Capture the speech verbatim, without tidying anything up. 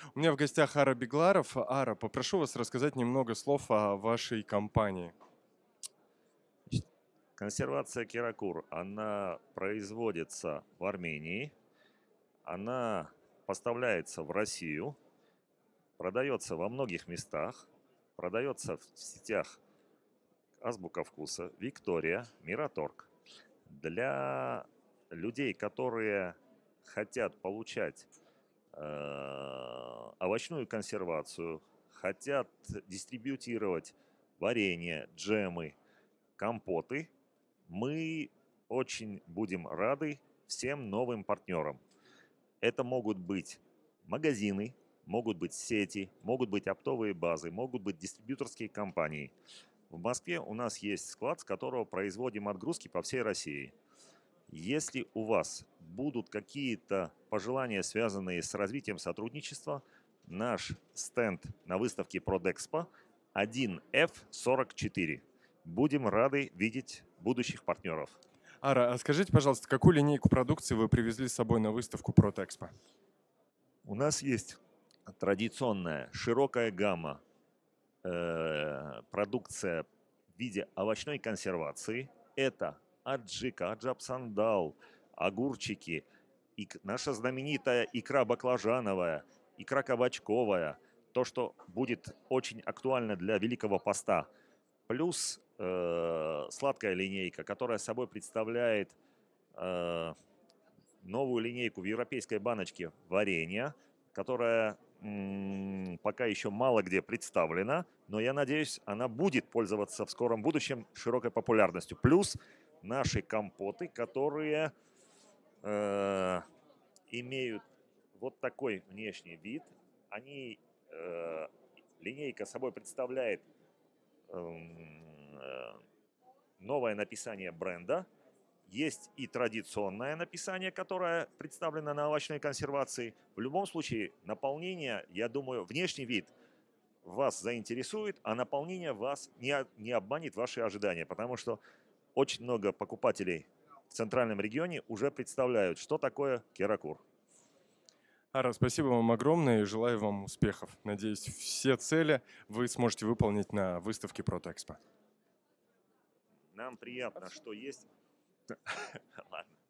У меня в гостях Ара Бегларов. Ара, попрошу вас рассказать немного слов о вашей компании. Значит, консервация кирокур, она производится в Армении, она поставляется в Россию, продается во многих местах, продается в сетях Азбука вкуса, Виктория, Мираторг. Для людей, которые хотят получать э, овощную консервацию, хотят дистрибьютировать варенье, джемы, компоты, мы очень будем рады всем новым партнерам. Это могут быть магазины, могут быть сети, могут быть оптовые базы, могут быть дистрибьюторские компании. В Москве у нас есть склад, с которого производим отгрузки по всей России. Если у вас будут какие-то пожелания, связанные с развитием сотрудничества, наш стенд на выставке Продэкспо один эф сорок четыре. Будем рады видеть будущих партнеров. Ара, а скажите, пожалуйста, какую линейку продукции вы привезли с собой на выставку Протэкспо? У нас есть традиционная широкая гамма э, продукция в виде овощной консервации. Это аджика, аджапсандал, огурчики, ик- наша знаменитая икра баклажановая, икра кабачковая, то, что будет очень актуально для Великого Поста. Плюс э, сладкая линейка, которая собой представляет э, новую линейку в европейской баночке варенья, которая м, пока еще мало где представлена, но я надеюсь, она будет пользоваться в скором будущем широкой популярностью. Плюс наши компоты, которые э, имеют вот такой внешний вид. Они, э, линейка собой представляет эм, э, новое написание бренда. Есть и традиционное написание, которое представлено на овощной консервации. В любом случае, наполнение, я думаю, внешний вид вас заинтересует, а наполнение вас не, не обманет ваши ожидания, потому что очень много покупателей в центральном регионе уже представляют, что такое керакур. Ара, спасибо вам огромное и желаю вам успехов. Надеюсь, все цели вы сможете выполнить на выставке Протэкспо. Нам приятно, что есть... Ладно.